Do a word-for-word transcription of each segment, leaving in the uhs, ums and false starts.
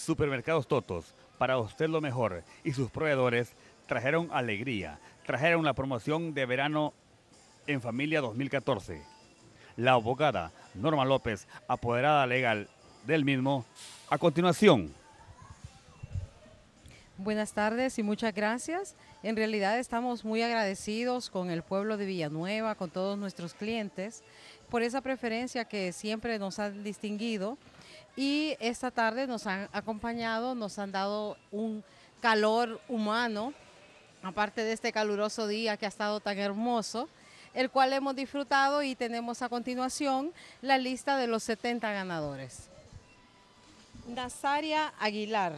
Supermercados Totos, para usted lo mejor, y sus proveedores trajeron alegría, trajeron la promoción de verano en familia dos mil catorce. La abogada Norma López, apoderada legal del mismo, a continuación. Buenas tardes y muchas gracias. En realidad estamos muy agradecidos con el pueblo de Villanueva, con todos nuestros clientes, por esa preferencia que siempre nos han distinguido. Y esta tarde nos han acompañado, nos han dado un calor humano, aparte de este caluroso día que ha estado tan hermoso, el cual hemos disfrutado, y tenemos a continuación la lista de los setenta ganadores. Nazaria Aguilar,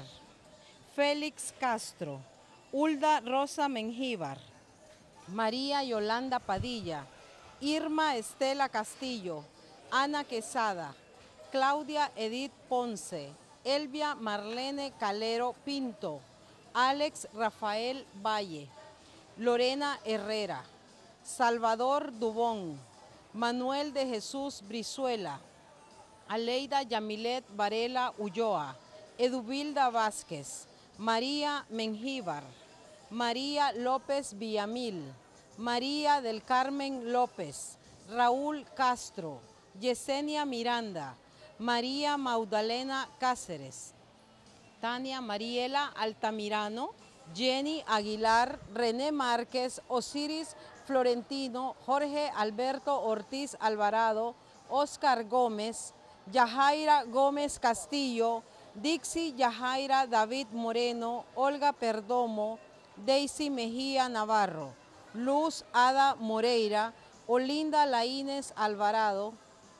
Félix Castro, Hulda Rosa Mengíbar, María Yolanda Padilla, Irma Estela Castillo, Ana Quesada, Claudia Edith Ponce, Elvia Marlene Calero Pinto, Alex Rafael Valle, Lorena Herrera, Salvador Dubón, Manuel de Jesús Brizuela, Aleida Yamilet Varela Ulloa, Edubilda Vázquez, María Mengíbar, María López Villamil, María del Carmen López, Raúl Castro, Yesenia Miranda, María Magdalena Cáceres, Tania Mariela Altamirano, Jenny Aguilar, René Márquez, Osiris Florentino, Jorge Alberto Ortiz Alvarado, Oscar Gómez, Yajaira Gómez Castillo, Dixie Yajaira David Moreno, Olga Perdomo, Daisy Mejía Navarro, Luz Ada Moreira, Olinda Laínez Alvarado,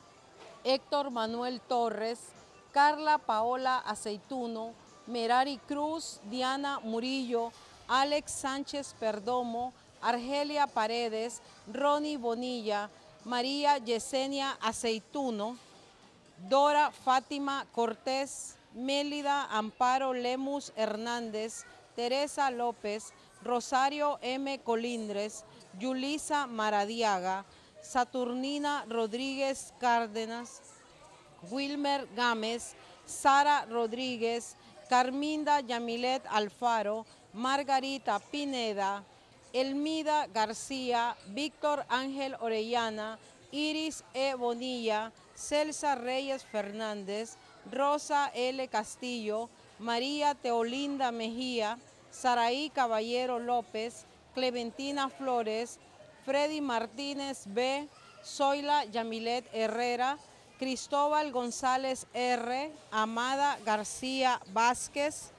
Héctor Manuel Torres, Carla Paola Aceituno, Merari Cruz, Diana Murillo, Alex Sánchez Perdomo, Argelia Paredes, Ronnie Bonilla, María Yesenia Aceituno, Dora Fátima Cortés, Mélida Amparo Lemus Hernández, Teresa López, Rosario M. Colindres, Yulisa Maradiaga, Saturnina Rodríguez Cárdenas, Wilmer Gámez, Sara Rodríguez, Carminda Yamilet Alfaro, Margarita Pineda, Elmida García, Víctor Ángel Orellana, Iris E. Bonilla, Celsa Reyes Fernández, Rosa L. Castillo, María Teolinda Mejía, Saraí Caballero López, Clementina Flores, Freddy Martínez B., Zoila Yamilet Herrera, Cristóbal González R., Amada García Vázquez,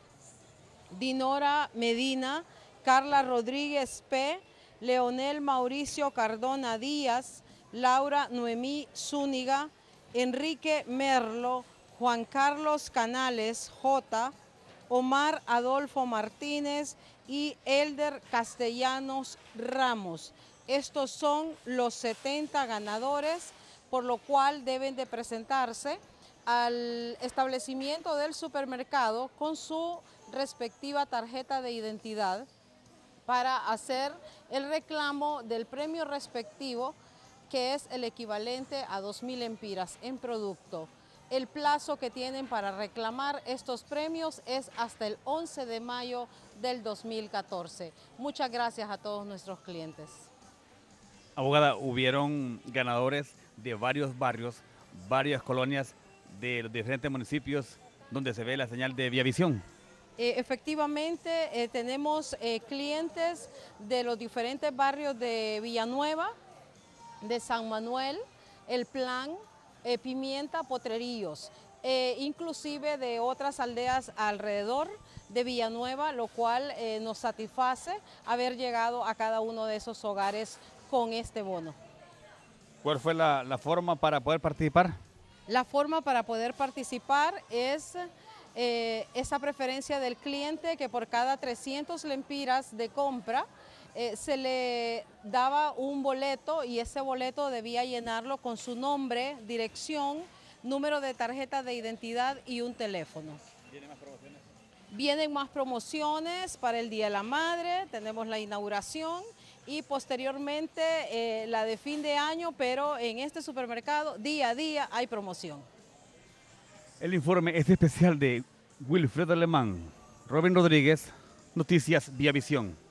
Dinora Medina, Carla Rodríguez P., Leonel Mauricio Cardona Díaz, Laura Noemí Zúñiga, Enrique Merlo, Juan Carlos Canales J., Omar Adolfo Martínez y Elder Castellanos Ramos. Estos son los setenta ganadores, por lo cual deben de presentarse al establecimiento del supermercado con su respectiva tarjeta de identidad para hacer el reclamo del premio respectivo, que es el equivalente a dos mil empiras en producto. El plazo que tienen para reclamar estos premios es hasta el once de mayo del dos mil catorce. Muchas gracias a todos nuestros clientes. Abogada, hubieron ganadores de varios barrios, varias colonias de los diferentes municipios donde se ve la señal de Viavisión. Eh, efectivamente, eh, tenemos eh, clientes de los diferentes barrios de Villanueva, de San Manuel, El Plan, eh, Pimienta, Potrerillos, eh, inclusive de otras aldeas alrededor de Villanueva, lo cual eh, nos satisface haber llegado a cada uno de esos hogares con este bono. ¿Cuál fue la, la forma para poder participar? La forma para poder participar es eh, esa preferencia del cliente, que por cada trescientos lempiras de compra eh, se le daba un boleto, y ese boleto debía llenarlo con su nombre, dirección, número de tarjeta de identidad y un teléfono. ¿Vienen más promociones? Vienen más promociones para el Día de la Madre, tenemos la inauguración y posteriormente eh, la de fin de año, pero en este supermercado día a día hay promoción. El informe es especial de Wilfredo Alemán, Robin Rodríguez, Noticias Vía Visión.